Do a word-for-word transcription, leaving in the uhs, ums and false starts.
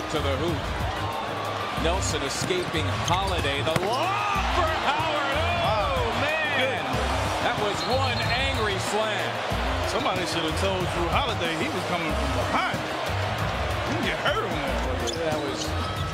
to the hoop. Nelson escaping Holiday. The lob for Howard. Oh, man. That was one angry slam. Somebody should have told Drew Holiday he was coming from behind. You get hurt on that. That was